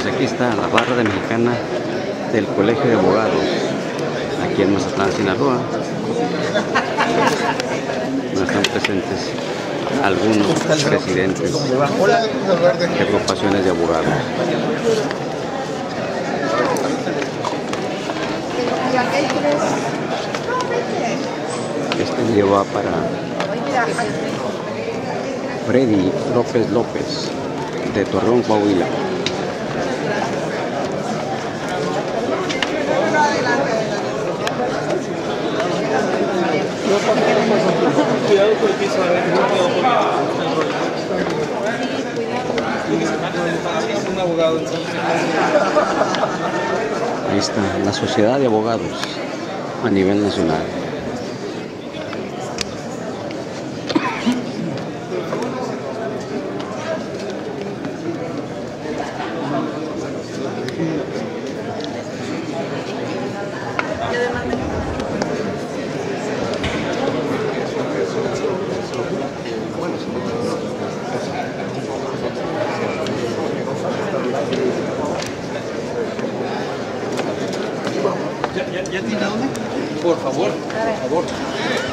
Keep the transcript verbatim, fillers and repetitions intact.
Pues aquí está la barra de mexicana del Colegio de Abogados, aquí en Mazatlán, Sinaloa. Donde están presentes algunos presidentes de agrupaciones de abogados. Este video va para Freddy López López, de Torreón, Coahuila. Cuidado con el piso, a ver, no quedó por un abogado. Ahí está la Sociedad de Abogados a nivel nacional. ¿Ya, ya, ya tiene dónde? Por favor, por favor.